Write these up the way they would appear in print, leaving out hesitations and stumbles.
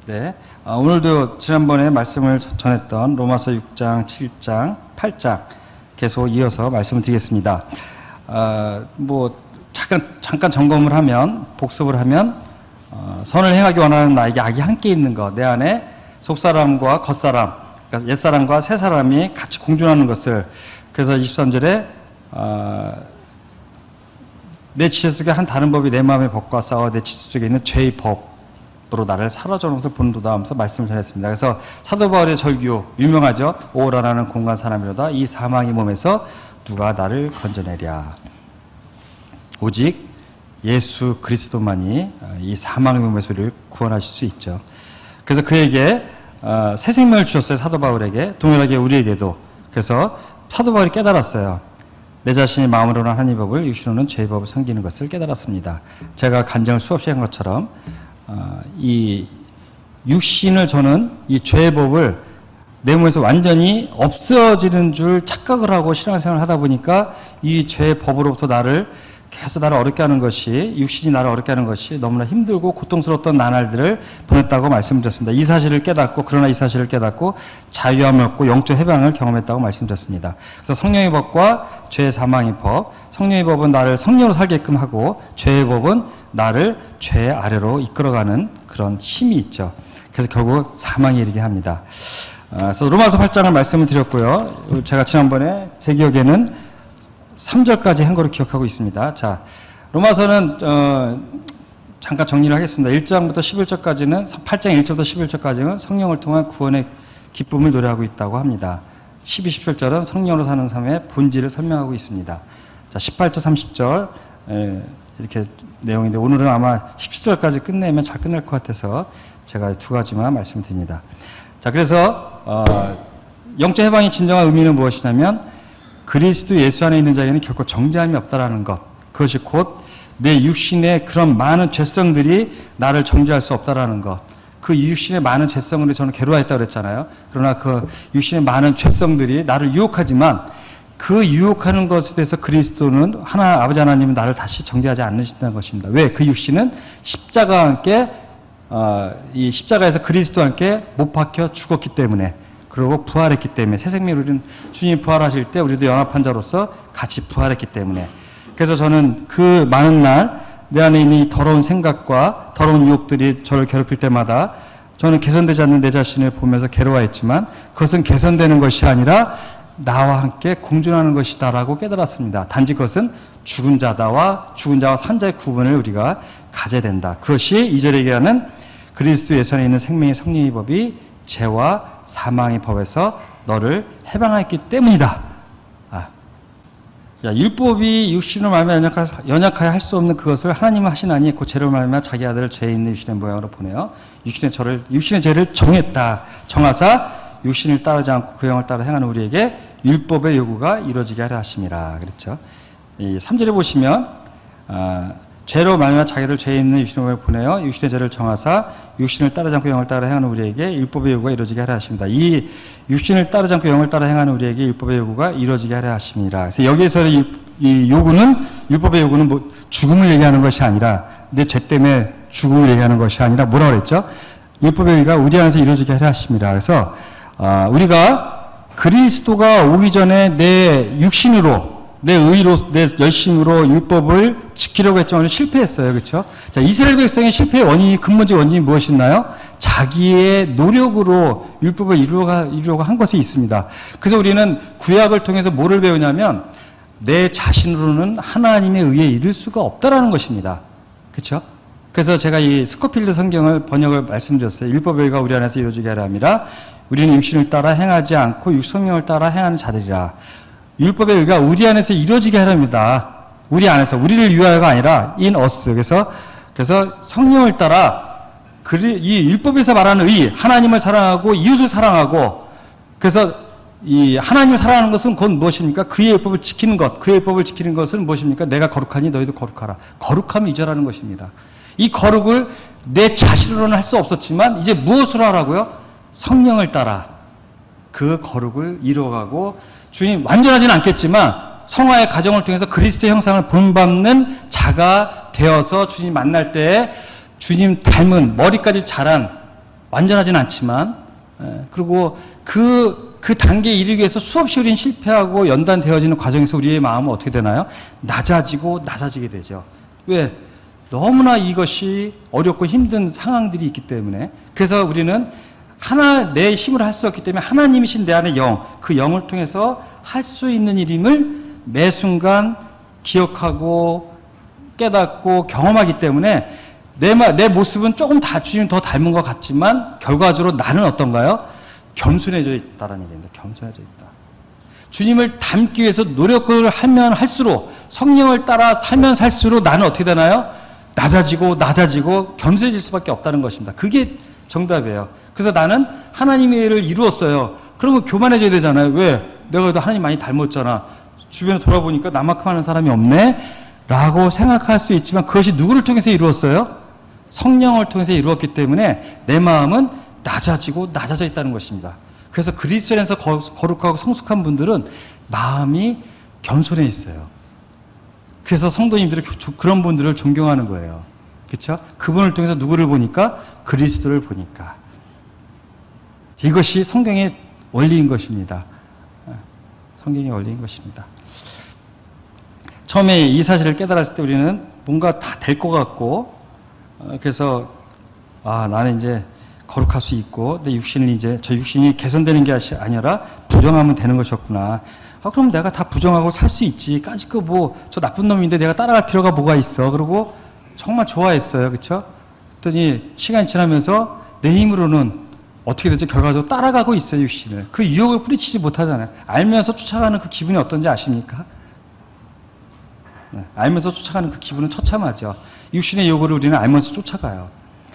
네, 오늘도 지난번에 말씀을 전했던 로마서 6장, 7장, 8장 계속 이어서 말씀을 드리겠습니다. 잠깐 점검을 하면, 복습을 하면, 선을 행하기 원하는 나에게 악이 함께 있는 것, 내 안에 속사람과 겉사람, 그러니까 옛사람과 새사람이 같이 공존하는 것을, 그래서 23절에 내 지체 속에 한 다른 법이 내 마음의 법과 싸워 내 지체 속에 있는 죄의 법으로 나를 사로잡는 것을 본도다 하면서 말씀을 전했습니다. 그래서 사도 바울의 절규 유명하죠. 오라라는 공간 사람이로다 이 사망의 몸에서 누가 나를 건져내랴. 오직 예수 그리스도만이 이 사망의 몸에서 우리를 구원하실 수 있죠. 그래서 그에게 새 생명을 주셨어요. 사도 바울에게, 동일하게 우리에게도. 그래서 사도 바울이 깨달았어요. 내 자신이 마음으로는 하나님의 법을, 육신으로는 죄의 법을 섬기는 것을 깨달았습니다. 제가 간증을 수없이 한 것처럼 이 육신을, 저는 이 죄의 법을 내 몸에서 완전히 없어지는 줄 착각을 하고 신앙생활을 하다 보니까 이 죄의 법으로부터 계속 나를 어렵게 하는 것이, 육신이 나를 어렵게 하는 것이 너무나 힘들고 고통스러웠던 나날들을 보냈다고 말씀드렸습니다. 이 사실을 깨닫고, 그러나 이 사실을 깨닫고 자유함을 얻고 영적 해방을 경험했다고 말씀드렸습니다. 그래서 성령의 법과 죄의 사망의 법, 성령의 법은 나를 성령으로 살게끔 하고 죄의 법은 나를 죄 아래로 이끌어가는 그런 힘이 있죠. 그래서 결국 사망에 이르게 합니다. 그래서 로마서 8장을 말씀을 드렸고요. 제가 지난번에 제 기억에는 3절까지 한 거로 기억하고 있습니다. 자, 로마서는 잠깐 정리를 하겠습니다. 1장부터 11절까지는, 8장 1절부터 11절까지는 성령을 통한 구원의 기쁨을 노래하고 있다고 합니다. 12, 17절은 성령으로 사는 삶의 본질을 설명하고 있습니다. 자, 18절, 30절 이렇게 내용인데, 오늘은 아마 17절까지 끝내면 잘 끝날 것 같아서 제가 두 가지만 말씀드립니다. 자, 그래서 영적 해방의 진정한 의미는 무엇이냐면, 그리스도 예수 안에 있는 자에게는 결코 정죄함이 없다라는 것, 그것이 곧 내 육신의 그런 많은 죄성들이 나를 정죄할 수 없다라는 것, 그 육신의 많은 죄성들이, 저는 괴로워했다고 그랬잖아요. 그러나 그 육신의 많은 죄성들이 나를 유혹하지만 그 유혹하는 것에 대해서 그리스도는 아버지 하나님은 나를 다시 정죄하지 않으신다는 것입니다. 왜? 그 육신은 십자가와 함께 이 십자가에서 그리스도와 함께 못 박혀 죽었기 때문에, 그리고 부활했기 때문에, 새 생명을 우리는 주님이 부활하실 때 우리도 연합한 자로서 같이 부활했기 때문에. 그래서 저는 그 많은 날 내 안에 있는 이 더러운 생각과 더러운 유혹들이 저를 괴롭힐 때마다 저는 개선되지 않는 내 자신을 보면서 괴로워했지만, 그것은 개선되는 것이 아니라 나와 함께 공존하는 것이다라고 깨달았습니다. 단지 그것은 죽은 자와 산 자의 구분을 우리가 가져야 된다. 그것이 2절에 얘기하는 그리스도 예수 안에 있는 생명의 성령의 법이 죄와 사망의 법에서 너를 해방했기 때문이다. 율법이 육신으로 말미암아 연약하여 할 수 없는 그것을 하나님은 하시나니 그 죄로 말미암아 자기 아들을 죄 있는 육신의 모양으로 보내어 육신의 죄를 정하사 육신을 따르지 않고 그 영을 따라 행하는 우리에게 율법의 요구가 이루어지게 하려 하심이라 그랬죠. 이 3절에 보시면 죄로 말미암아 자기들 죄 있는 육신의 모양으로 보내어 육신의 죄를 정하사 육신을 따르지 않고 영을 따라 행하는 우리에게 율법의 요구가 이루어지게 하려 하십니다. 이 육신을 따르지 않고 영을 따라 행하는 우리에게 율법의 요구가 이루어지게 하려 하심이라. 그래서 여기에서 이 요구는, 율법의 요구는 뭐 죽음을 얘기하는 것이 아니라, 내 죄 때문에 죽음을 얘기하는 것이 아니라 뭐라고 그랬죠? 율법의 요구가 우리 안에서 이루어지게 하려 하심이라. 그래서 우리가 그리스도가 오기 전에 내 육신으로, 내 의로, 내 열심으로 율법을 지키려고 했지만 실패했어요. 그렇죠? 자, 이스라엘 백성의 실패의 원인이, 근본적 원인이 무엇이었나요? 자기의 노력으로 율법을 이루려고 한 것이 있습니다. 그래서 우리는 구약을 통해서 뭐를 배우냐면, 내 자신으로는 하나님의 의에 이를 수가 없다라는 것입니다. 그렇죠? 그래서 제가 이 스코필드 성경을 번역을 말씀드렸어요. 율법의 의가 우리 안에서 이루어지게 하려 함이라. 우리는 육신을 따라 행하지 않고 성령을 따라 행하는 자들이라. 율법의 의가 우리 안에서 이루어지게 하렵니다. 우리 안에서, 우리를 위하여가 아니라 in us. 그래서 성령을 따라 이 율법에서 말하는 의, 하나님을 사랑하고 이웃을 사랑하고, 그래서 이 하나님을 사랑하는 것은 곧 무엇입니까? 그의 율법을 지키는 것. 그의 율법을 지키는 것은 무엇입니까? 내가 거룩하니 너희도 거룩하라. 거룩함을 이전하는 것입니다. 이 거룩을 내 자신으로는 할 수 없었지만 이제 무엇으로 하라고요? 성령을 따라 그 거룩을 이루어가고, 주님 완전하지는 않겠지만 성화의 과정을 통해서 그리스도의 형상을 본받는 자가 되어서 주님 만날 때 주님 닮은, 머리까지 자란 완전하진 않지만, 그리고 그 단계에 이르기 위해서 수없이 우리는 실패하고 연단되어지는 과정에서 우리의 마음은 어떻게 되나요? 낮아지게 되죠. 왜? 너무나 이것이 어렵고 힘든 상황들이 있기 때문에. 그래서 우리는 내 힘으로 할 수 없기 때문에 하나님이신 내 안의 영, 그 영을 통해서 할 수 있는 일임을 매 순간 기억하고 깨닫고 경험하기 때문에 내 모습은 조금 주님 더 닮은 것 같지만 결과적으로 나는 어떤가요? 겸손해져 있다라는 얘기입니다. 겸손해져 있다. 주님을 닮기 위해서 노력을 하면 할수록 성령을 따라 살면 살수록 나는 어떻게 되나요? 낮아지고 겸손해질 수밖에 없다는 것입니다. 그게 정답이에요. 그래서 나는 하나님의 일을 이루었어요. 그러면 교만해져야 되잖아요. 왜? 내가 그래도 하나님 많이 닮았잖아. 주변에 돌아보니까 나만큼 하는 사람이 없네? 라고 생각할 수 있지만 그것이 누구를 통해서 이루었어요? 성령을 통해서 이루었기 때문에 내 마음은 낮아져 있다는 것입니다. 그래서 그리스도 안에서 거룩하고 성숙한 분들은 마음이 겸손해 있어요. 그래서 성도님들이 그런 분들을 존경하는 거예요. 그렇죠? 그분을 통해서 누구를 보니까? 그리스도를 보니까. 이것이 성경의 원리인 것입니다. 성경의 원리인 것입니다. 처음에 이 사실을 깨달았을 때 우리는 뭔가 다 될 것 같고, 그래서 나는 이제 거룩할 수 있고 내 육신은 저 육신이 개선되는 게 아니라 부정하면 되는 것이었구나. 그럼 내가 다 부정하고 살 수 있지. 까짓 거 저 나쁜 놈인데 내가 따라갈 필요가 뭐가 있어. 그리고 정말 좋아했어요. 그렇죠? 그랬더니 시간이 지나면서 내 힘으로는 어떻게 되죠? 결과적으로 따라가고 있어요, 육신을. 그 유혹을 뿌리치지 못하잖아요. 알면서 쫓아가는 그 기분이 어떤지 아십니까? 네, 알면서 쫓아가는 그 기분은 처참하죠. 육신의 요구를 우리는 알면서 쫓아가요.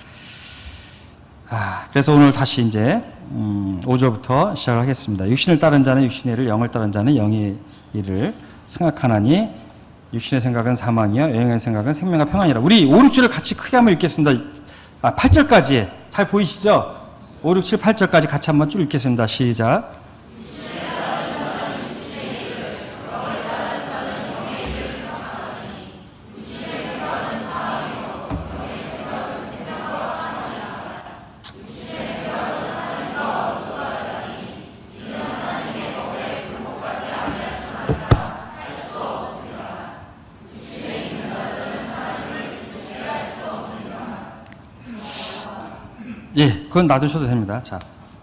그래서 오늘 다시 이제 5절부터 시작을 하겠습니다. 육신을 따른 자는 육신의 일을, 영을 따른 자는 영의 일을 생각하나니 육신의 생각은 사망이요 영의 생각은 생명과 평안이라. 우리 5, 6절을 같이 크게 한번 읽겠습니다. 8절까지 잘 보이시죠? 5, 6, 7, 8절까지 같이 한번 쭉 읽겠습니다. 시작. 예, 그건 놔두셔도 됩니다. 자,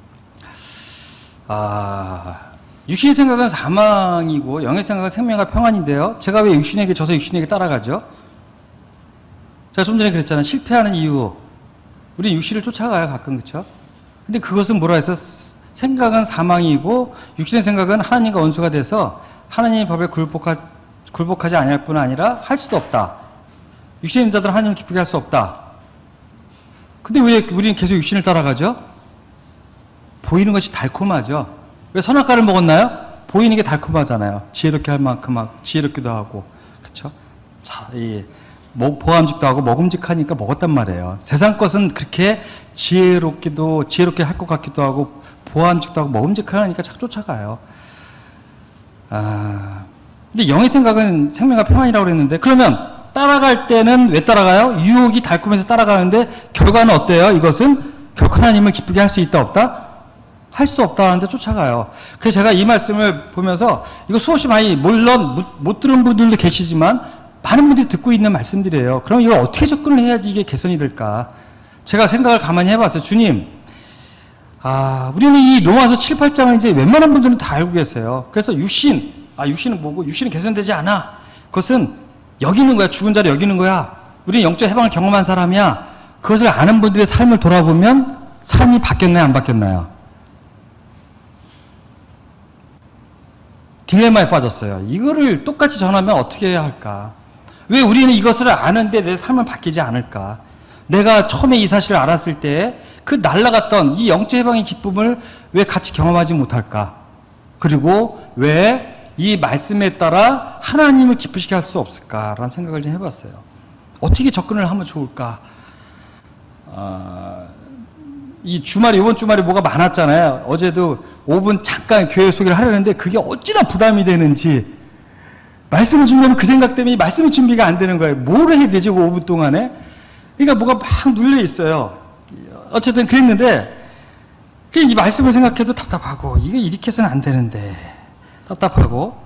육신의 생각은 사망이고 영의 생각은 생명과 평안인데요. 제가 왜 육신에게 져서 육신에게 따라가죠? 제가 좀 전에 그랬잖아요. 실패하는 이유. 우리 육신을 쫓아가요, 가끔. 그렇죠? 근데 그것은 뭐라 해서 생각은 사망이고 육신의 생각은 하나님과 원수가 돼서 하나님의 법에 굴복하지 아니할 뿐 아니라 할 수도 없다. 육신의 있는 자들은 하나님을 기쁘게 할 수 없다. 근데 왜 우리는 계속 육신을 따라가죠? 보이는 것이 달콤하죠. 왜 선악과를 먹었나요? 보이는 게 달콤하잖아요. 지혜롭게 할 만큼 지혜롭기도 하고, 그렇죠? 자, 보암직도 하고 먹음직하니까 먹었단 말이에요. 세상 것은 그렇게 지혜롭게 할 것 같기도 하고 보암직도 하고 먹음직하니까 자꾸 쫓아가요. 근데 영의 생각은 생명과 평안이라고 그랬는데, 그러면 따라갈 때는 왜 따라가요? 유혹이 달콤해서 따라가는데 결과는 어때요? 이것은 결코 하나님을 기쁘게 할 수 있다 없다? 할 수 없다 하는데 쫓아가요. 그래서 제가 이 말씀을 보면서 이거 수없이 많이 물론 못 들은 분들도 계시지만 많은 분들이 듣고 있는 말씀들이에요. 그럼 이걸 어떻게 접근을 해야지 이게 개선이 될까? 제가 생각을 가만히 해봤어요. 주님, 우리는 이 로마서 7, 8장을 이제 웬만한 분들은 다 알고 계세요. 그래서 육신은 뭐고? 육신은 개선되지 않아. 그것은 여기는 거야. 죽은 자를 여기는 거야. 우리는 영적 해방을 경험한 사람이야. 그것을 아는 분들의 삶을 돌아보면 삶이 바뀌었나요? 안 바뀌었나요? 딜레마에 빠졌어요. 이거를 똑같이 전하면 어떻게 해야 할까? 왜 우리는 이것을 아는데 내 삶은 바뀌지 않을까? 내가 처음에 이 사실을 알았을 때 그 날아갔던 이 영적 해방의 기쁨을 왜 같이 경험하지 못할까? 그리고 왜 이 말씀에 따라 하나님을 기쁘시게 할 수 없을까라는 생각을 좀 해봤어요. 어떻게 접근을 하면 좋을까? 이번 주말에 뭐가 많았잖아요. 어제도 5분 잠깐 교회 소개를 하려는데 그게 어찌나 부담이 되는지, 말씀을 준비하면 그 생각 때문에 말씀의 준비가 안 되는 거예요. 뭘 해야 되지, 5분 동안에? 그러니까 뭐가 막 눌려 있어요. 어쨌든 그랬는데 이 말씀을 생각해도 답답하고 이게 이렇게 해서는 안 되는데 답답하고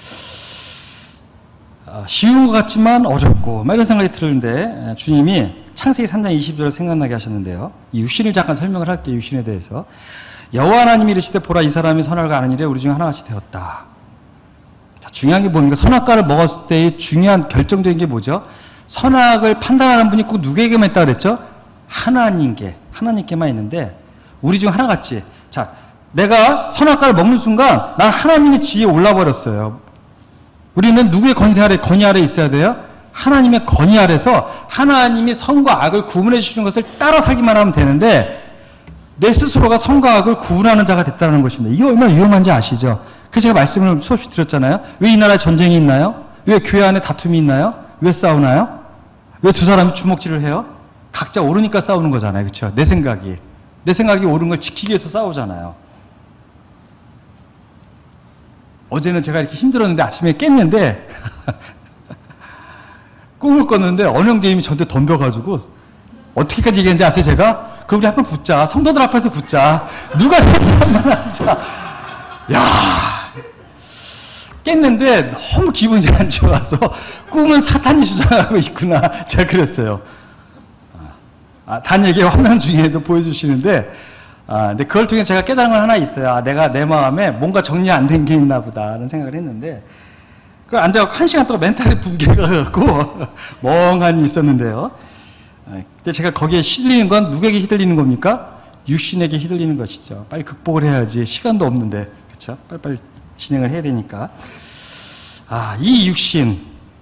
쉬운 것 같지만 어렵고 막 이런 생각이 들었는데 주님이 창세기 3장 20절을 생각나게 하셨는데요. 이 육신을 잠깐 설명을 할게요. 육신에 대해서. 여호와 하나님이 이르시되 보라 이 사람이 선악을 아는 일에 우리 중 하나같이 되었다. 자, 중요한 게 뭡니까? 선악과를 먹었을 때의 중요한 결정적인 게 뭐죠? 선악을 판단하는 분이 꼭 누구에게만 있다고 그랬죠? 하나님께만 있는데 우리 중 하나같이. 자, 내가 선악과를 먹는 순간 난 하나님의 지위에 올라버렸어요. 우리는 누구의 건의 아래 있어야 돼요? 하나님의 건의 아래서 하나님이 선과 악을 구분해 주시는 것을 따라 살기만 하면 되는데 내 스스로가 선과 악을 구분하는 자가 됐다는 것입니다. 이게 얼마나 위험한지 아시죠? 그래서 제가 말씀을 수없이 드렸잖아요. 왜 이 나라에 전쟁이 있나요? 왜 교회 안에 다툼이 있나요? 왜 싸우나요? 왜 두 사람이 주먹질을 해요? 각자 옳으니까 싸우는 거잖아요. 그렇죠? 내 생각이 옳은 걸 지키기 위해서 싸우잖아요. 어제는 제가 이렇게 힘들었는데 아침에 깼는데 꿈을 꿨는데 어느 형제님이 저한테 덤벼가지고 어떻게까지 얘기했는지 아세요 제가? 그럼 우리 한번 붙자. 성도들 앞에서 붙자. 누가 한번 하자. 야 깼는데 너무 기분이 안 좋아서 꿈은 사탄이 주장하고 있구나. 제가 그랬어요. 단에게 환난 중에도 보여주시는데 근데 그걸 통해 제가 깨달은 건 하나 있어요. 내가 내 마음에 뭔가 정리 안 된 게 있나 보다 라는 생각을 했는데 그걸 앉아서 1시간 동안 멘탈이 붕괴가 갖고 멍하니 있었는데요. 근데 제가 거기에 휘둘리는 건 누구에게 휘둘리는 겁니까? 육신에게 휘둘리는 것이죠. 빨리 극복을 해야지. 시간도 없는데. 그렇죠? 빨리빨리 진행을 해야 되니까. 이 육신.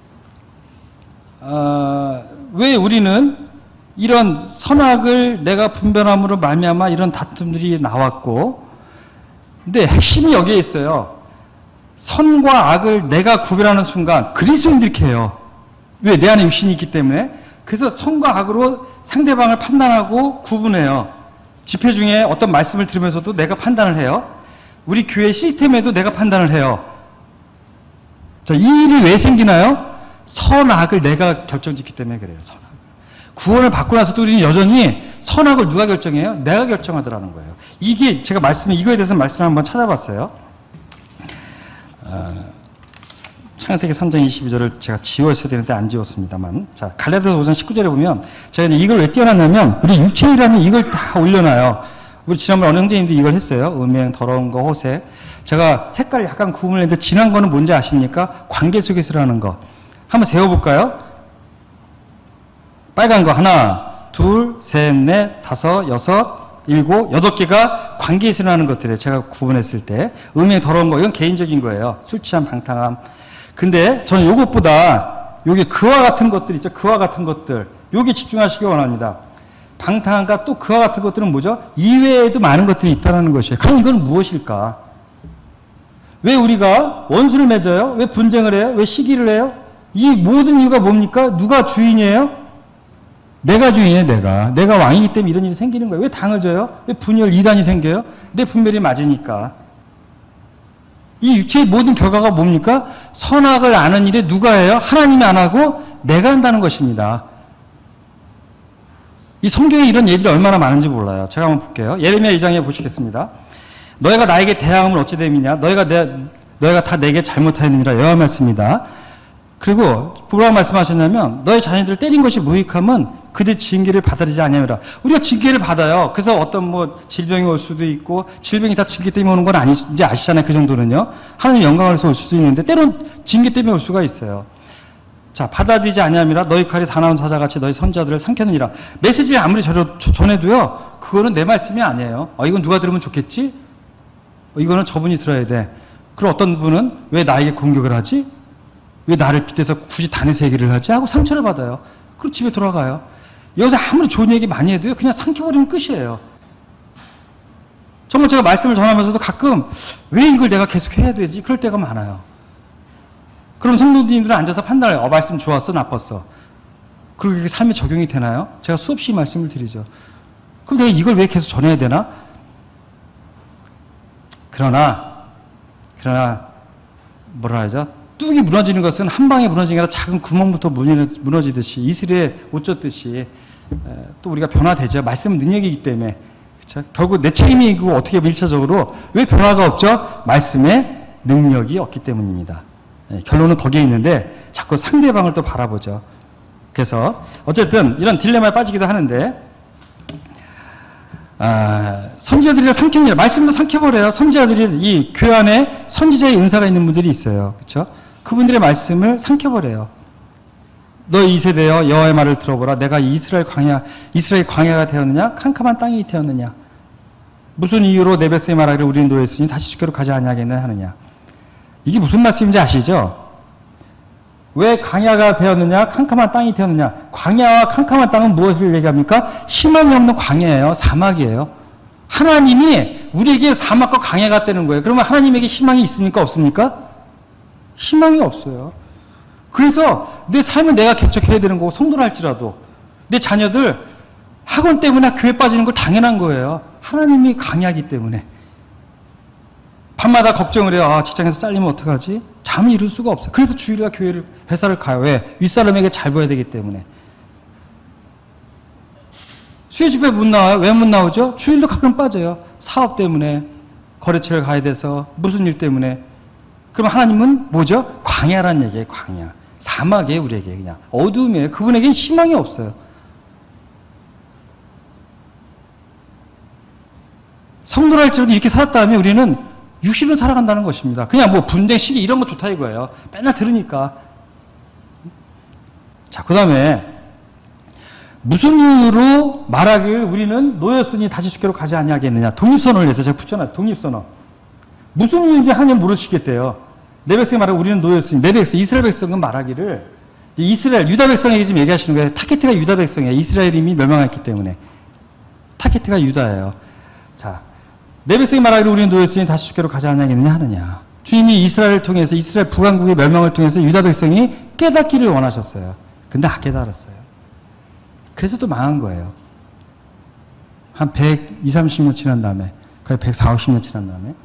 왜 우리는 이런 선악을 내가 분별함으로 말미암아 이런 다툼들이 나왔고, 근데 핵심이 여기에 있어요. 선과 악을 내가 구별하는 순간 그리스도인들이 이렇게 해요. 왜? 내 안에 육신이 있기 때문에. 그래서 선과 악으로 상대방을 판단하고 구분해요. 집회 중에 어떤 말씀을 들으면서도 내가 판단을 해요. 우리 교회 시스템에도 내가 판단을 해요. 자, 이 일이 왜 생기나요? 선악을 내가 결정짓기 때문에 그래요. 선악. 구원을 받고 나서도 우리는 여전히 선악을 누가 결정해요? 내가 결정하더라는 거예요. 이게 제가 이거에 대해서 말씀을 한번 찾아봤어요. 창세기 3장 22절을 제가 지웠어야 되는데 안 지웠습니다만. 자, 갈라디아서 5장 19절에 보면 제가 이걸 왜 띄워놨냐면 우리 육체이라면 이걸 다 올려놔요. 우리 지난번에 어느 형제님도 이걸 했어요. 음행, 더러운 거, 호색. 제가 색깔을 약간 구분을 했는데 진한 거는 뭔지 아십니까? 관계 속에서라는 거. 한번 세워볼까요? 빨간 거 하나, 둘, 셋, 넷, 다섯, 여섯, 일곱, 8개가 관계에서 나는 것들이에요. 제가 구분했을 때. 음행, 더러운 거, 이건 개인적인 거예요. 술 취함, 방탕함. 근데 저는 요것보다 요게 그와 같은 것들 있죠. 그와 같은 것들. 요게 집중하시기 원합니다. 방탕함과 또 그와 같은 것들은 뭐죠? 이외에도 많은 것들이 있다는 것이에요. 그럼 이건 무엇일까? 왜 우리가 원수를 맺어요? 왜 분쟁을 해요? 왜 시기를 해요? 이 모든 이유가 뭡니까? 누가 주인이에요? 내가 주인이에요, 내가 왕이기 때문에 이런 일이 생기는 거예요. 왜 당을 져요? 왜 분열, 이단이 생겨요? 내 분별이 맞으니까. 이 육체의 모든 결과가 뭡니까? 선악을 아는 일에 누가 해요? 하나님이 안 하고 내가 한다는 것입니다. 이 성경에 이런 예들이 얼마나 많은지 몰라요. 제가 한번 볼게요. 예레미야 2장에 보시겠습니다. 너희가 나에게 대항하면 어찌 됨이냐? 너희가 다 내게 잘못하였느니라. 여호와 말씀입니다. 그리고 뭐라고 말씀하셨냐면 너희 자녀들을 때린 것이 무익함은 그들 징계를 받아들이지 아니하리라. 우리가 징계를 받아요. 그래서 어떤 질병이 올 수도 있고 질병이 다 징계 때문에 오는 건 아니지 아시잖아요. 그 정도는요. 하나님 영광에서 올 수도 있는데 때론 징계 때문에 올 수가 있어요. 자, 받아들이지 아니함이라 너희 칼이 사나운 사자같이 너희 선자들을 삼켰느니라. 메시지를 아무리 전해도요. 그거는 내 말씀이 아니에요. 이건 누가 들으면 좋겠지? 이거는 저분이 들어야 돼. 그리고 어떤 분은 왜 나에게 공격을 하지? 왜 나를 빗대서 굳이 단에서 얘기를 하지? 하고 상처를 받아요. 그리고 집에 돌아가요. 여기서 아무리 좋은 얘기 많이 해도요. 그냥 삼켜버리면 끝이에요. 정말 제가 말씀을 전하면서도 가끔 왜 이걸 내가 계속 해야 되지? 그럴 때가 많아요. 그럼 성도님들은 앉아서 판단해요. 말씀 좋았어? 나빴어? 그리고 이게 삶에 적용이 되나요? 제가 수없이 말씀을 드리죠. 그럼 내가 이걸 왜 계속 전해야 되나? 그러나 뭐라 하죠? 뚝이 무너지는 것은 한 방에 무너지는 게 아니라 작은 구멍부터 무너지듯이 이슬에 옷 젖듯이 또 우리가 변화되죠. 말씀은 능력이기 때문에. 그렇죠? 결국 내 책임이고 어떻게 1차적으로 왜 변화가 없죠? 말씀에 능력이 없기 때문입니다. 결론은 거기에 있는데 자꾸 상대방을 또 바라보죠. 그래서 어쨌든 이런 딜레마에 빠지기도 하는데 선지자들이 삼켜버려요. 말씀도 삼켜버려요. 선지자들이 이 교회 안에 선지자의 은사가 있는 분들이 있어요. 그렇죠? 그분들의 말씀을 삼켜버려요. 너 이 세대여 여호와의 말을 들어보라. 내가 이스라엘 광야가 되었느냐? 캄캄한 땅이 되었느냐? 무슨 이유로 내 백성이 말하기를 우리는 노예였으니 다시 주께로 가지 아니하겠나 하느냐? 이게 무슨 말씀인지 아시죠? 왜 광야가 되었느냐? 캄캄한 땅이 되었느냐? 광야와 캄캄한 땅은 무엇을 얘기합니까? 희망이 없는 광야예요. 사막이에요. 하나님이 우리에게 사막과 광야가 같다는 거예요. 그러면 하나님에게 희망이 있습니까? 없습니까? 희망이 없어요. 그래서 내 삶을 내가 개척해야 되는 거고 성도를 할지라도 내 자녀들 학원 때문에 교회 빠지는 거 당연한 거예요. 하나님이 광야이기 때문에. 밤마다 걱정을 해요. 직장에서 잘리면 어떡하지? 잠을 이룰 수가 없어요. 그래서 주일과 회사를 가요. 왜? 윗사람에게 잘 보여야 되기 때문에. 수요 집회 못 나와요. 왜 못 나오죠? 주일도 가끔 빠져요. 사업 때문에, 거래처를 가야 돼서, 무슨 일 때문에. 그럼 하나님은 뭐죠? 광야란 얘기예요. 광야. 사막이에요. 우리에게 그냥. 어두움이에요. 그분에게는 희망이 없어요. 성도를 할지라도 이렇게 살았다면 우리는 육신으로 살아간다는 것입니다. 그냥 뭐 분쟁, 시기 이런 거 좋다 이거예요. 맨날 들으니까. 자, 그 다음에 무슨 이유로 말하기를 우리는 노였으니 다시 주께로 가지 아니하겠느냐. 독립선언을 해서 제가 붙여놨어요. 독립선언. 무슨 이유인지 하나님 모르시겠대요. 내 백성이 말하고 우리는 노였으니 내 백성, 이스라엘 백성은 말하기를 이스라엘, 유다 백성에게 지금 얘기하시는 거예요. 타케트가 유다 백성이에요. 이스라엘이 이미 멸망했기 때문에. 타케트가 유다예요. 자, 내 백성이 말하기를 우리는 노였으니 다시 주께로 가지 아니하겠느냐 하느냐. 주님이 이스라엘을 통해서 이스라엘 북왕국의 멸망을 통해서 유다 백성이 깨닫기를 원하셨어요. 근데 안 깨달았어요. 그래서 또 망한 거예요. 한 120, 30년 지난 다음에 거의 140, 50년 지난 다음에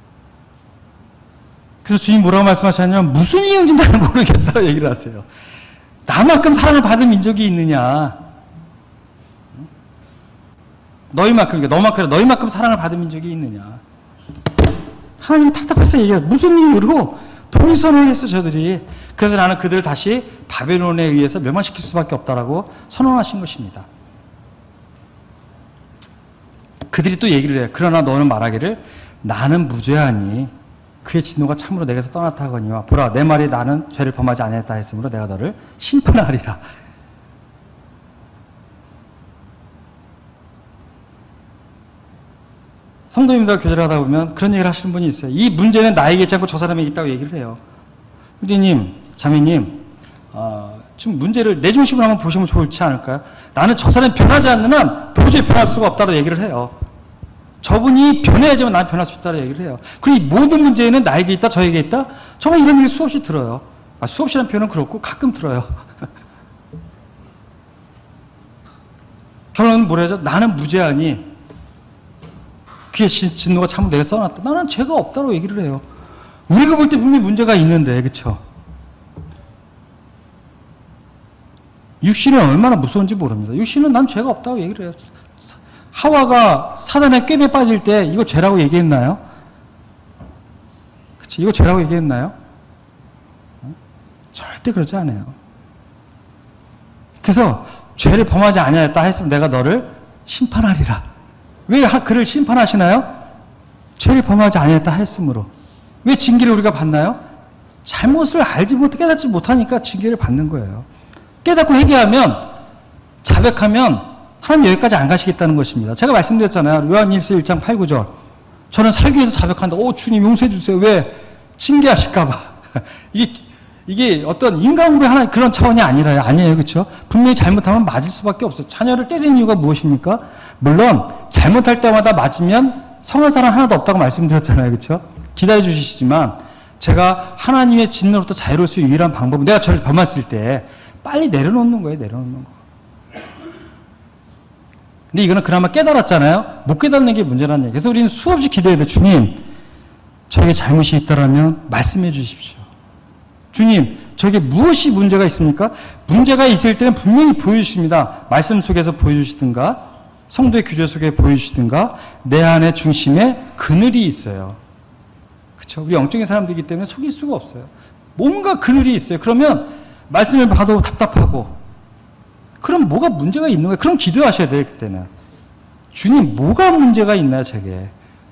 그래서 주님 뭐라고 말씀하셨냐면 무슨 이유인지 나는 모르겠다고 얘기를 하세요. 나만큼 사랑을 받은 민족이 있느냐. 너희만큼 사랑을 받은 민족이 있느냐. 하나님이 답답해서 얘기해요. 무슨 이유로 독립선언을 했어 저들이. 그래서 나는 그들을 다시 바벨론에 의해서 멸망시킬 수밖에 없다라고 선언하신 것입니다. 그들이 또 얘기를 해요. 그러나 너는 말하기를 나는 무죄하니 그의 진노가 참으로 내게서 떠났다 하거니와 보라 내 말이 나는 죄를 범하지 아니했다 했으므로 내가 너를 심판하리라. 성도님들과 교제를 하다 보면 그런 얘기를 하시는 분이 있어요. 이 문제는 나에게 있지 않고 저 사람에게 있다고 얘기를 해요. 후디님, 자매님, 좀 문제를 내 중심으로 한번 보시면 좋지 않을까요? 나는 저 사람이 변하지 않는 한 도저히 변할 수가 없다고 얘기를 해요. 저분이 변해야지만 난 변할 수 있다고 얘기를 해요. 그리고 이 모든 문제는 나에게 있다, 저에게 있다? 정말 이런 얘기 수없이 들어요. 수없이라는 표현은 그렇고 가끔 들어요. 결론은 뭐라죠? 나는 무죄하니 그의 진노가 참으로 내게 써놨다. 나는 죄가 없다고 얘기를 해요. 우리가 볼 때 분명히 문제가 있는데, 그쵸? 육신은 얼마나 무서운지 모릅니다. 육신은 난 죄가 없다고 얘기를 해요. 하와가 사단의 꾀에 빠질 때 이거 죄라고 얘기했나요? 그치? 이거 죄라고 얘기했나요? 절대 그러지 않아요. 그래서 죄를 범하지 아니하였다 했으면 내가 너를 심판하리라. 왜 그를 심판하시나요? 죄를 범하지 아니했다 했으므로. 왜 징계를 우리가 받나요? 잘못을 알지 못해 깨닫지 못하니까 징계를 받는 거예요. 깨닫고 회개하면 자백하면 하나님 여기까지 안 가시겠다는 것입니다. 제가 말씀드렸잖아요. 요한일서 1장 8, 9절. 저는 살기 위해서 자백한다. 주님 용서해 주세요. 왜? 징계하실까 봐. 이게 어떤 인간구의 하나 그런 차원이 아니에요. 그렇죠? 분명히 잘못하면 맞을 수밖에 없어요. 자녀를 때리는 이유가 무엇입니까? 물론 잘못할 때마다 맞으면 성한 사람 하나도 없다고 말씀드렸잖아요. 그렇죠? 기다려 주시지만 제가 하나님의 진노로부터 자유로울 수 있는 유일한 방법은 내가 저를 범했을 때 빨리 내려놓는 거예요. 내려놓는 거. 근데 이거는 그나마 깨달았잖아요. 못 깨닫는 게 문제라는 얘기. 그래서 우리는 수없이 기도해야 돼. 주님, 저에게 잘못이 있다라면 말씀해 주십시오. 주님, 저게 무엇이 문제가 있습니까? 문제가 있을 때는 분명히 보여주십니다. 말씀 속에서 보여주시든가 성도의 교제 속에 보여주시든가 내 안의 중심에 그늘이 있어요. 그렇죠? 우리 영적인 사람들이기 때문에 속일 수가 없어요. 뭔가 그늘이 있어요. 그러면 말씀을 봐도 답답하고 그럼 뭐가 문제가 있는 거예요? 그럼 기도하셔야 돼요. 그때는. 주님 뭐가 문제가 있나요? 제게.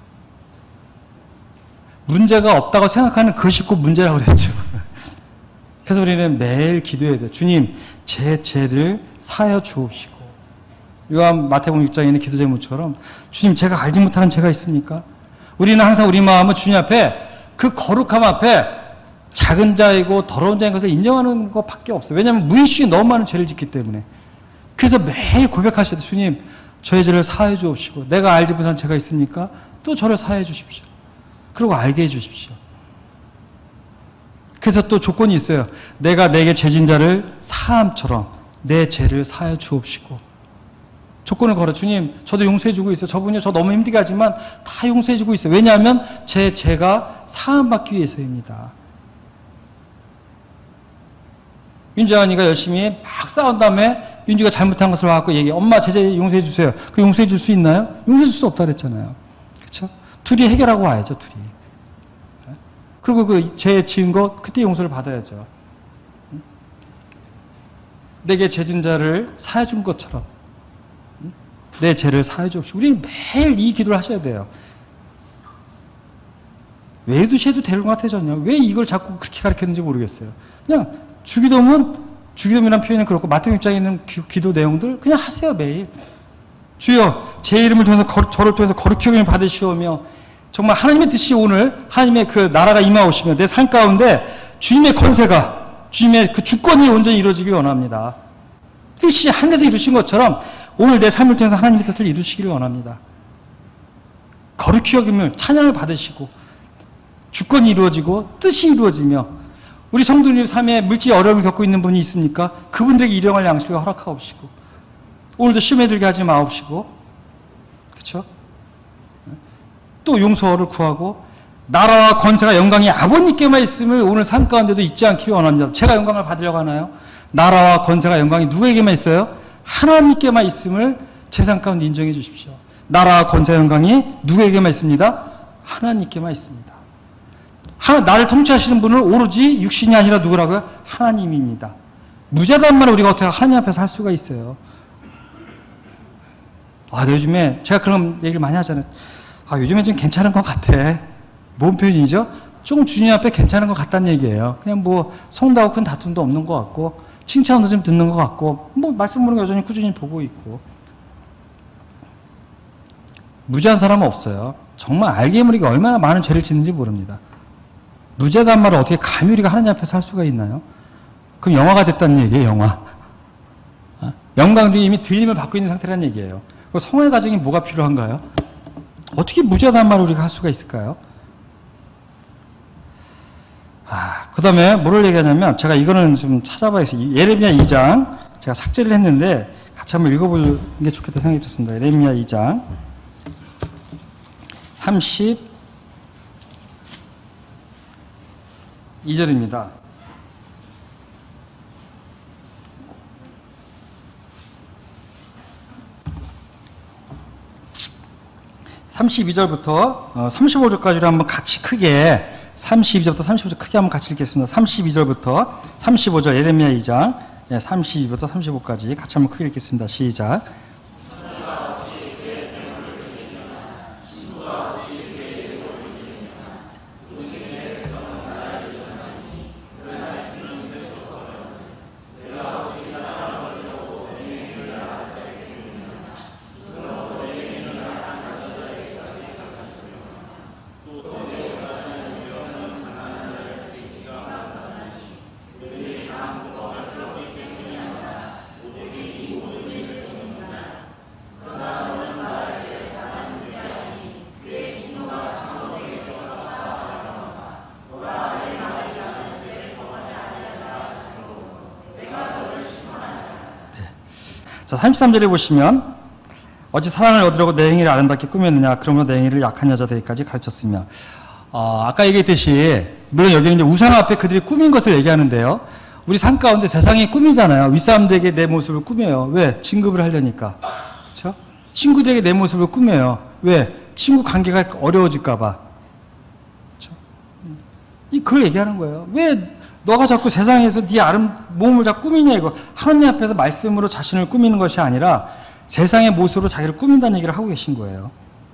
문제가 없다고 생각하는 그것이 꼭 문제라고 그랬죠. 그래서 우리는 매일 기도해야 돼요. 주님 제 죄를 사하여 주옵시고 요한 마태복음 6장에 있는 기도 제목처럼 주님 제가 알지 못하는 죄가 있습니까? 우리는 항상 우리 마음은 주님 앞에 그 거룩함 앞에 작은 자이고 더러운 자인 것을 인정하는 것밖에 없어요. 왜냐하면 무의식에 너무 많은 죄를 짓기 때문에. 그래서 매일 고백하셔야 돼요. 주님 저의 죄를 사하여 주옵시고 내가 알지 못한 죄가 있습니까? 또 저를 사하여 주십시오. 그리고 알게 해 주십시오. 그래서 또 조건이 있어요. 내가 내게 죄진 자를 사함처럼 내 죄를 사하여 주옵시고 조건을 걸어. 주님 저도 용서해 주고 있어요. 저분이 저 너무 힘들게 하지만 다 용서해 주고 있어요. 왜냐하면 제 죄가 사함받기 위해서입니다. 윤재환이가 열심히 막 싸운 다음에 윤주가 잘못한 것을 와서 얘기해. 엄마 제 죄 용서해 주세요. 그 용서해 줄 수 있나요? 용서해 줄 수 없다 그랬잖아요. 그렇죠? 둘이 해결하고 와야죠. 둘이. 그리고 그 죄 지은 거 그때 용서를 받아야죠. 내게 죄진 자를 사해 준 것처럼 내 죄를 사해 주옵시고. 우리는 매일 이 기도를 하셔야 돼요. 외두셔도 될 것 같아졌냐? 왜 이걸 자꾸 그렇게 가르쳤는지 모르겠어요. 그냥 주기도문이라는 표현은 그렇고 마태복음 6장에 있는 기도 내용들 그냥 하세요. 매일. 주여 제 이름을 통해서 저를 통해서 거룩히 여김을 받으시오며 정말 하나님의 뜻이 오늘 하나님의 그 나라가 임하오시며 내 삶 가운데 주님의 권세가 주님의 그 주권이 온전히 이루어지길 원합니다. 뜻이 하늘에서 이루신 것처럼 오늘 내 삶을 통해서 하나님의 뜻을 이루시기를 원합니다. 거룩히 여김을 찬양을 받으시고 주권이 이루어지고 뜻이 이루어지며 우리 성도님 삶에 물질 어려움을 겪고 있는 분이 있습니까? 그분들에게 일용할 양식을 허락하옵시고 오늘도 시험에 들게 하지 마옵시고 그렇죠? 또 용서를 구하고 나라와 권세가 영광이 아버님께만 있음을 오늘 삶 가운데도 잊지 않기를 원합니다. 제가 영광을 받으려고 하나요? 나라와 권세가 영광이 누구에게만 있어요? 하나님께만 있음을 제 삶 가운데 인정해 주십시오. 나라와 권세와 영광이 누구에게만 있습니다? 하나님께만 있습니다. 나를 통치하시는 분은 오로지 육신이 아니라 누구라고요? 하나님입니다. 무자단 말에 우리가 어떻게 하나님 앞에서 할 수가 있어요? 요즘에 제가 그런 얘기를 많이 하잖아요. 요즘에 좀 괜찮은 것 같아. 뭔 표현이죠? 조금 주님 앞에 괜찮은 것 같다는 얘기예요. 그냥 뭐 성도하고 큰 다툼도 없는 것 같고 칭찬도 좀 듣는 것 같고 뭐 말씀 보는 거 여전히 꾸준히 보고 있고 무죄한 사람은 없어요. 정말 알게 모르게 얼마나 많은 죄를 짓는지 모릅니다. 무죄단 말을 어떻게 감히 우리가 하나님 앞에서 할 수가 있나요? 그럼 영화가 됐다는 얘기예요. 영화. 영광중에 이미 들림을 받고 있는 상태라는 얘기예요. 그 성화의 과정이 뭐가 필요한가요? 어떻게 무죄단 말을 우리가 할 수가 있을까요? 그 다음에 뭐를 얘기하냐면 제가 이거는 좀 찾아봐야겠어요. 예레미야 2장 제가 삭제를 했는데 같이 한번 읽어보는 게 좋겠다 생각이 들었습니다. 예레미야 2장 32절입니다. (32절부터) 35절까지를 한번 같이 크게 32절부터 35절 크게 한번 같이 읽겠습니다. 32절부터 35절 예레미야 2장 32부터 35까지 같이 한번 크게 읽겠습니다. 시작. 자, 33절에 보시면 어찌 사랑을 얻으려고 내 행위를 아름답게 꾸몄느냐 그러므로 내 행위를 약한 여자 되기까지 가르쳤으며 아까 얘기했듯이 물론 여기는 이제 우상 앞에 그들이 꾸민 것을 얘기하는데요. 우리 삶 가운데 세상이 꾸미잖아요. 윗사람들에게 내 모습을 꾸며요. 왜? 진급을 하려니까. 그렇죠? 친구들에게 내 모습을 꾸며요. 왜? 친구 관계가 어려워질까 봐. 그렇죠? 그걸 얘기하는 거예요. 왜 너가 자꾸 세상에서 네 몸을 다 꾸미냐 이거. 하나님 앞에서 말씀으로 자신을 꾸미는 것이 아니라 세상의 모습으로 자기를 꾸민다는 얘기를 하고 계신 거예요.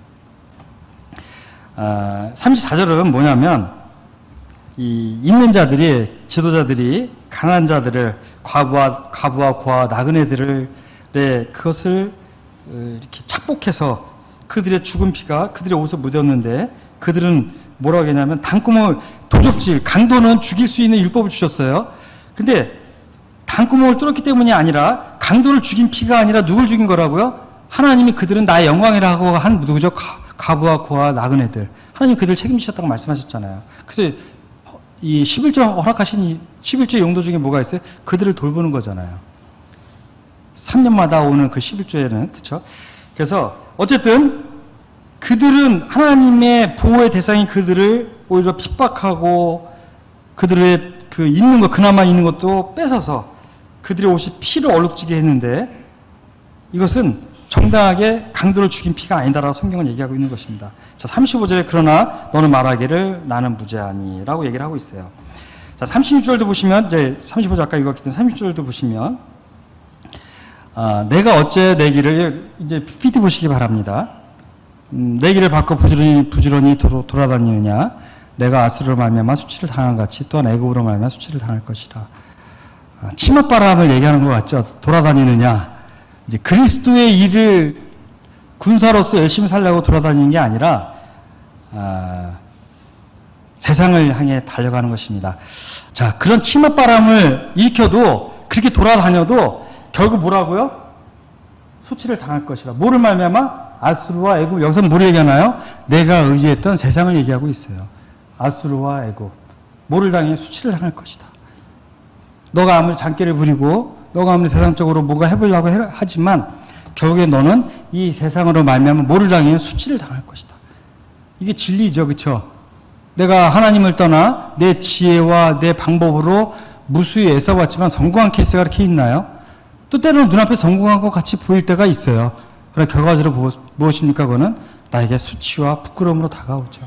34절은 뭐냐면 있는 자들이, 지도자들이 강한 자들을, 과부와 고아와 나그네들의 그것을 이렇게 착복해서 그들의 죽은 피가 그들의 옷에 묻었는데 그들은 뭐라고 했냐면 단구멍, 도적질, 강도는 죽일 수 있는 율법을 주셨어요. 근데 단구멍을 뚫었기 때문이 아니라 강도를 죽인 피가 아니라 누굴 죽인 거라고요? 하나님이 그들은 나의 영광이라고 한 누구죠? 과부와 고아 나그네들. 하나님 그들 책임지셨다고 말씀하셨잖아요. 그래서 이 11조 허락하신 이 11조의 용도 중에 뭐가 있어요? 그들을 돌보는 거잖아요. 3년마다 오는 그 11조에는. 그렇죠? 그래서 어쨌든 그들은 하나님의 보호의 대상인 그들을 오히려 핍박하고 그들의 그 있는 것, 그나마 있는 것도 뺏어서 그들의 옷이 피를 얼룩지게 했는데 이것은 정당하게 강도를 죽인 피가 아니다라고 성경은 얘기하고 있는 것입니다. 자, 35절에 그러나 너는 말하기를 나는 무죄하니라고 얘기를 하고 있어요. 자, 36절도 보시면 이제 35절 아까 읽었기 때문에 36절도 보시면 내가 어째 내 길을 이제 PPT 보시기 바랍니다. 내 길을 바꿔 부지런히 돌아다니느냐 내가 아수르로 말미암아 수치를 당한 같이 또한 애굽으로 말미암아 수치를 당할 것이라. 치맛바람을 얘기하는 것 같죠. 돌아다니느냐 이제 그리스도의 일을 군사로서 열심히 살려고 돌아다니는 게 아니라 세상을 향해 달려가는 것입니다. 자, 그런 치맛바람을 일으켜도 그렇게 돌아다녀도 결국 뭐라고요? 수치를 당할 것이라. 뭐를 말미암아? 아수르와 애굽. 여기서 뭐를 얘기하나요? 내가 의지했던 세상을 얘기하고 있어요. 아수르와 애굽. 뭐를 당해? 수치를 당할 것이다. 너가 아무리 장깨를 부리고 너가 아무리 세상적으로 뭔가 해보려고 하지만 결국에 너는 이 세상으로 말미암아 뭐를 당해? 수치를 당할 것이다. 이게 진리죠. 그렇죠? 내가 하나님을 떠나 내 지혜와 내 방법으로 무수히 애써봤지만 성공한 케이스가 그렇게 있나요? 또 때로는 눈앞에 성공한 것 같이 보일 때가 있어요. 그러나 결과적으로 무엇입니까? 그거는 나에게 수치와 부끄러움으로 다가오죠.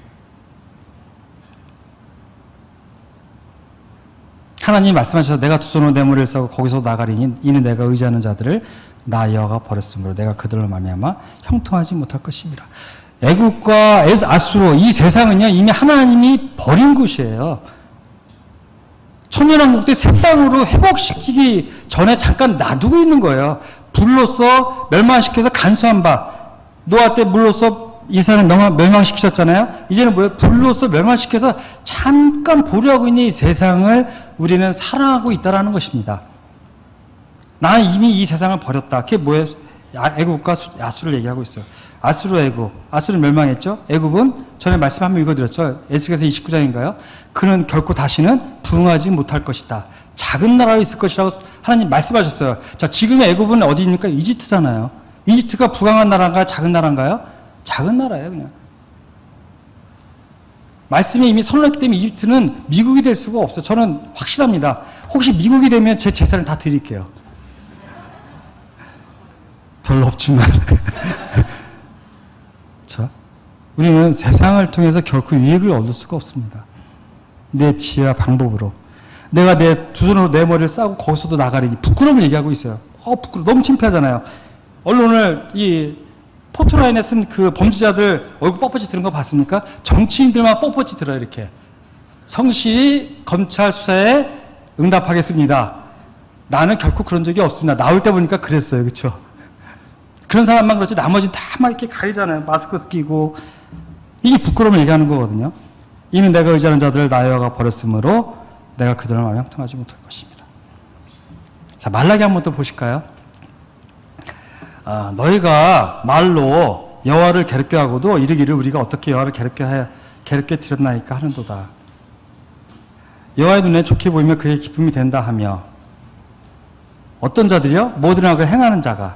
하나님이 말씀하셔서 내가 두 손으로 내 머리를 싸고 거기서 나가리니 이는 내가 의지하는 자들을 나 여호와가 버렸으므로 내가 그들로 말미암아 형통하지 못할 것입니다. 애국과 아수르 이 세상은요 이미 하나님이 버린 곳이에요. 천년왕국 때 새 땅으로 회복시키기 전에 잠깐 놔두고 있는 거예요. 불로써 멸망시켜서 간수한 바 노아 때 물로써 이스라엘을 멸망시키셨잖아요. 이제는 뭐예요? 불로써 멸망시켜서 잠깐 보류하고 있는 이 세상을 우리는 사랑하고 있다라는 것입니다. 나는 이미 이 세상을 버렸다. 그게 뭐예요? 애굽과 아수르를 얘기하고 있어요. 아수르 애굽. 아수르는 멸망했죠. 애굽은 전에 말씀 한번 읽어드렸죠. 에스겔서 29장인가요? 그는 결코 다시는 부흥하지 못할 것이다. 작은 나라로 있을 것이라고 하나님 말씀하셨어요. 자, 지금의 애굽은 어디입니까? 이집트잖아요. 이집트가 부강한 나라인가요? 작은 나라인가요? 작은 나라예요, 그냥. 말씀이 이미 선언했기 때문에 이집트는 미국이 될 수가 없어요. 저는 확실합니다. 혹시 미국이 되면 제 재산을 다 드릴게요. 별로 없지만. 자, 우리는 세상을 통해서 결코 유익을 얻을 수가 없습니다. 내 지혜와 방법으로. 내가 내 두 손으로 내 머리를 싸고 거기서도 나가리니 부끄러움을 얘기하고 있어요. 부끄러워. 너무 창피하잖아요. 오늘 이 포토라인에 쓴 그 범죄자들 얼굴 뻣뻣이 들은 거 봤습니까? 정치인들만 뻣뻣이 들어요, 이렇게. 성실히 검찰 수사에 응답하겠습니다. 나는 결코 그런 적이 없습니다. 나올 때 보니까 그랬어요. 그렇죠? 그런 사람만 그렇지 나머지는 다 막 이렇게 가리잖아요. 마스크 끼고. 이게 부끄러움을 얘기하는 거거든요. 이는 내가 의지하는 자들을 나 여호와가 버렸으므로 내가 그들을 마음에 형통하지 못할 것입니다. 자, 말라기 한번 또 보실까요? 너희가 말로 여호와를 괴롭게 하고도 이르기를 우리가 어떻게 여호와를 괴롭게 드렸나이까 하는도다. 여호와의 눈에 좋게 보이면 그의 기쁨이 된다 하며 어떤 자들이요? 모든 악을 행하는 자가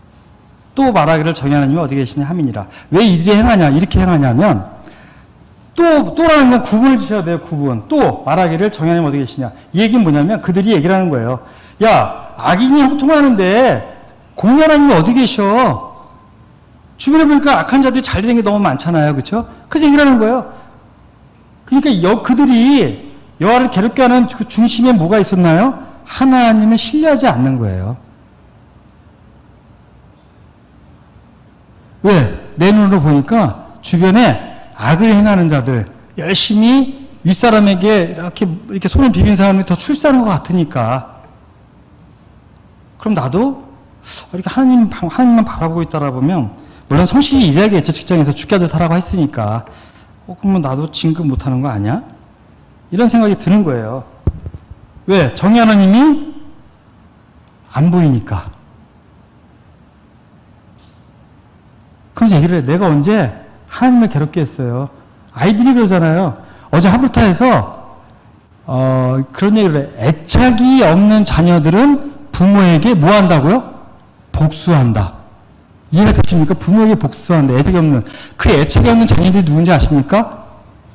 또 말하기를 정의 하나님이 어디 계시냐 함이니라. 왜 이들이 행하냐 이렇게 행하냐면 또라는 건 구분을 지셔야 돼요, 구분. 또 말하기를 정하님 어디 계시냐. 이 얘기는 뭐냐면 그들이 얘기를 하는 거예요. 야, 악인이 형통하는데 공연하님이 어디 계셔? 주변에 보니까 악한 자들이 잘 되는 게 너무 많잖아요, 그렇죠? 그래서 얘기를 하는 거예요. 그러니까 그들이 여호와를 괴롭게 하는 그 중심에 뭐가 있었나요? 하나님을 신뢰하지 않는 거예요. 왜? 내 눈으로 보니까 주변에 악을 행하는 자들, 열심히 윗사람에게 이렇게 손을 비빈 사람이 더 출세하는 것 같으니까. 그럼 나도 이렇게 하나님만 바라보고 있다라 보면, 물론 성실히 일해야겠죠. 직장에서 죽게들 타라고 했으니까. 그러면 나도 진급 못하는 거 아니야? 이런 생각이 드는 거예요. 왜? 정의 하나님이 안 보이니까. 그래서 얘기를 해. 내가 언제 하나님을 괴롭게 했어요. 아이들이 그러잖아요. 어제 하브르타에서 그런 얘기를 해. 애착이 없는 자녀들은 부모에게 뭐 한다고요? 복수한다. 이해가 되십니까? 부모에게 복수한다. 애착이 없는. 그 애착이 없는 자녀들이 누군지 아십니까?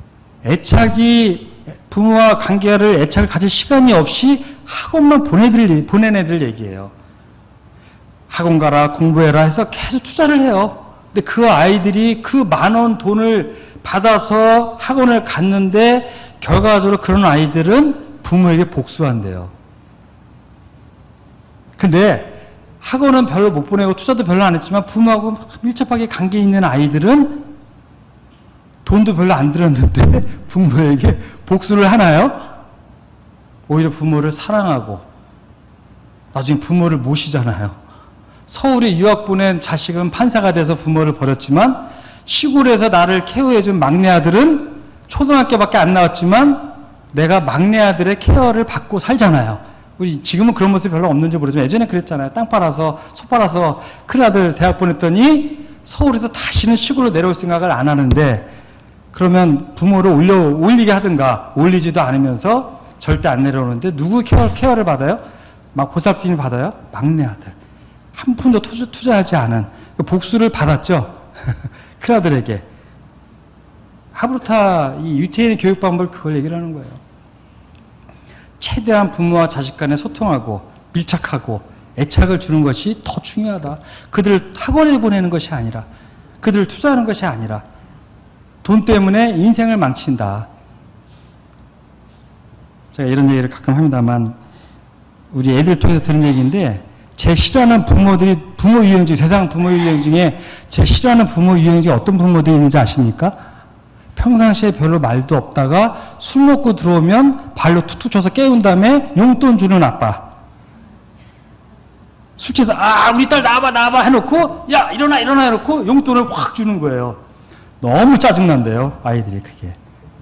부모와 관계를 애착을 가질 시간이 없이 학원만 보낸 애들 얘기예요. 학원 가라, 공부해라 해서 계속 투자를 해요. 근데 그 아이들이 그 많은 돈을 받아서 학원을 갔는데 결과적으로 그런 아이들은 부모에게 복수한대요. 근데 학원은 별로 못 보내고 투자도 별로 안 했지만 부모하고 밀접하게 관계 있는 아이들은 돈도 별로 안 들었는데 부모에게 복수를 하나요? 오히려 부모를 사랑하고 나중에 부모를 모시잖아요. 서울에 유학 보낸 자식은 판사가 돼서 부모를 버렸지만 시골에서 나를 케어해준 막내 아들은 초등학교밖에 안 나왔지만 내가 막내 아들의 케어를 받고 살잖아요. 우리 지금은 그런 모습이 별로 없는지 모르지만 예전에 그랬잖아요. 땅 팔아서 소 팔아서 큰 아들 대학 보냈더니 서울에서 다시는 시골로 내려올 생각을 안 하는데 그러면 부모를 올리게 하든가 올리지도 않으면서 절대 안 내려오는데 누구 케어를 받아요? 막 보살핌을 받아요? 막내 아들. 한 푼도 투자하지 않은 복수를 받았죠. 큰아들에게. 하브르타 이 유태인의 교육 방법을 그걸 얘기를 하는 거예요. 최대한 부모와 자식 간에 소통하고 밀착하고 애착을 주는 것이 더 중요하다. 그들을 학원에 보내는 것이 아니라 그들을 투자하는 것이 아니라 돈 때문에 인생을 망친다. 제가 이런 얘기를 가끔 합니다만 우리 애들 통해서 들은 얘기인데 제 싫어하는 부모 유형 중에 세상 부모 유형 중에 제 싫어하는 부모 유형 중에 어떤 부모들이 있는지 아십니까? 평상시에 별로 말도 없다가 술 먹고 들어오면 발로 툭툭 쳐서 깨운 다음에 용돈 주는 아빠. 술 취해서 우리 딸 나와봐 해놓고 야 일어나 해놓고 용돈을 확 주는 거예요. 너무 짜증난대요 아이들이 그게.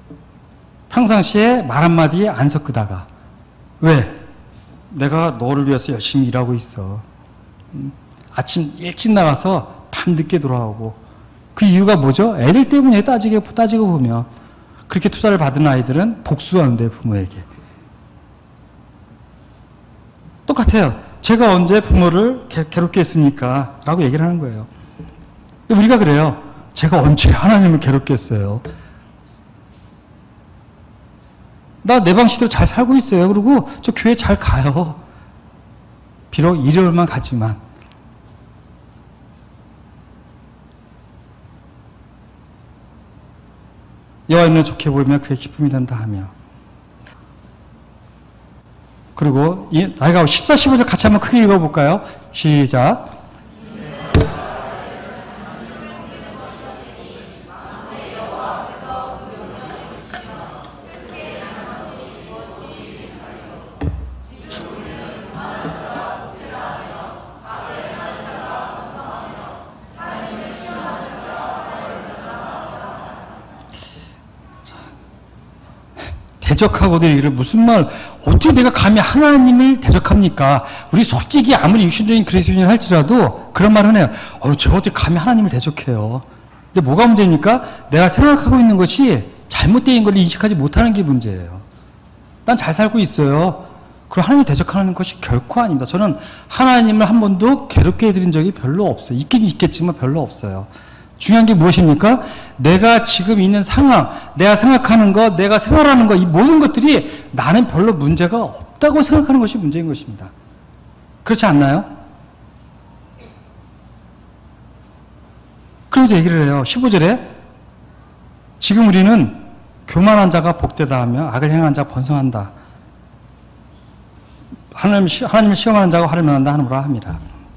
평상시에 말 한마디 안 섞다가 왜? 내가 너를 위해서 열심히 일하고 있어. 아침 일찍 나가서 밤 늦게 돌아오고. 그 이유가 뭐죠? 애들 때문에 따지고 보면. 그렇게 투자를 받은 아이들은 복수하는데 부모에게. 똑같아요. 제가 언제 부모를 괴롭게 했습니까? 라고 얘기를 하는 거예요. 우리가 그래요. 제가 언제 하나님을 괴롭게 했어요? 나 내 방식대로 잘 살고 있어요. 그리고 저 교회 잘 가요. 비록 일요일만 가지만. 여호와님을 좋게 보이면 그의 기쁨이 된다 하며. 그리고 나이가 14, 15절 같이 한번 크게 읽어볼까요? 시작. 대적하고도 얘기를 무슨 말 어떻게 내가 감히 하나님을 대적합니까? 우리 솔직히 아무리 육신적인 그리스도인을 할지라도 그런 말은 해요. 제가 어떻게 감히 하나님을 대적해요? 근데 뭐가 문제입니까? 내가 생각하고 있는 것이 잘못된 걸 인식하지 못하는 게 문제예요. 난 잘 살고 있어요. 그리고 하나님을 대적하는 것이 결코 아닙니다. 저는 하나님을 한 번도 괴롭게 해드린 적이 별로 없어요. 있긴 있겠지만 별로 없어요. 중요한 게 무엇입니까? 내가 지금 있는 상황, 내가 생각하는 것, 내가 생활하는 것, 이 모든 것들이 나는 별로 문제가 없다고 생각하는 것이 문제인 것입니다. 그렇지 않나요? 그러면서 얘기를 해요. 15절에 지금 우리는 교만한 자가 복되다 하며 악을 행한 자가 번성한다. 하나님을 시험하는 자가 화를 면한다 하느라 합니다.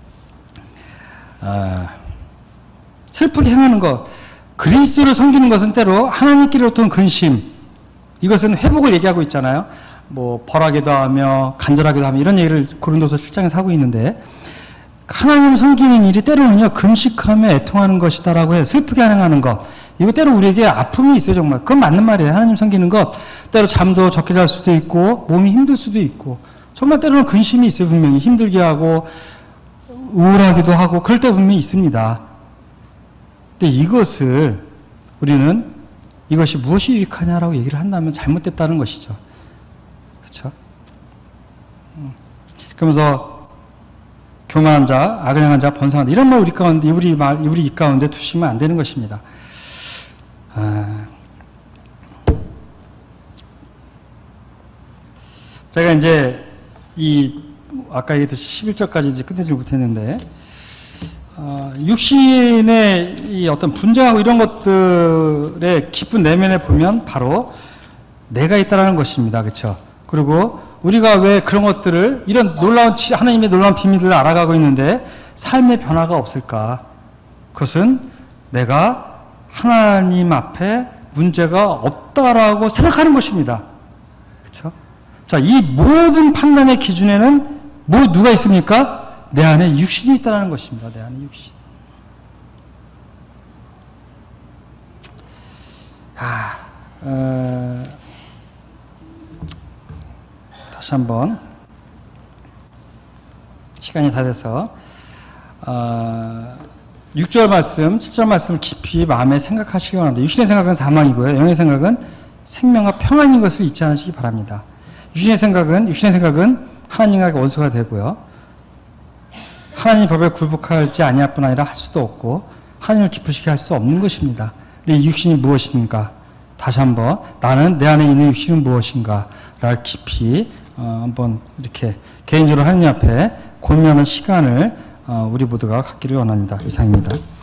슬프게 행하는 것, 그리스도를 섬기는 것은 때로 하나님께로부터 근심, 이것은 회복을 얘기하고 있잖아요. 뭐 벌하기도 하며 간절하기도 하며 이런 얘기를 고린도서 7장에서 하고 있는데, 하나님을 섬기는 일이 때로는요 금식하며 애통하는 것이다라고 해요. 슬프게 행하는 것, 이거 때로 우리에게 아픔이 있어요. 정말 그건 맞는 말이에요. 하나님 섬기는 것, 때로 잠도 적게 잘 수도 있고 몸이 힘들 수도 있고, 정말 때로는 근심이 있어요. 분명히 힘들게 하고 우울하기도 하고 그럴 때 분명히 있습니다. 근데 이것을 우리는 이것이 무엇이 유익하냐라고 얘기를 한다면 잘못됐다는 것이죠. 그렇죠? 그러면서 교만한 자, 악을 행한 자, 번성한다, 이런 말 우리 입 가운데 두시면 안 되는 것입니다. 제가 이제 아까 얘기했듯이 11절까지 이제 끝내지 못했는데, 육신의 이 어떤 분쟁하고 이런 것들의 깊은 내면에 보면 바로 내가 있다라는 것입니다. 그렇죠? 그리고 우리가 왜 그런 것들을, 이런 하나님의 놀라운 비밀들을 알아가고 있는데 삶의 변화가 없을까? 그것은 내가 하나님 앞에 문제가 없다라고 생각하는 것입니다. 그렇죠? 자, 이 모든 판단의 기준에는 누가 있습니까? 내 안에 육신이 있다는 것입니다. 내 안에 육신. 다시 한번 시간이 다 돼서 6절 말씀, 7절 말씀을 깊이 마음에 생각하시기 바랍니다. 육신의 생각은 사망이고요, 영의 생각은 생명과 평안인 것을 잊지 않으시기 바랍니다. 육신의 생각은 하나님과 원수가 되고요, 하나님 법에 굴복할지 아니할 뿐 아니라 할 수도 없고 하나님을 기쁘시게 할 수 없는 것입니다. 근데 이 육신이 무엇입니까? 다시 한번 나는 내 안에 있는 육신은 무엇인가를 깊이 한번 이렇게 개인적으로 하나님 앞에 고민하는 시간을 우리 모두가 갖기를 원합니다. 이상입니다.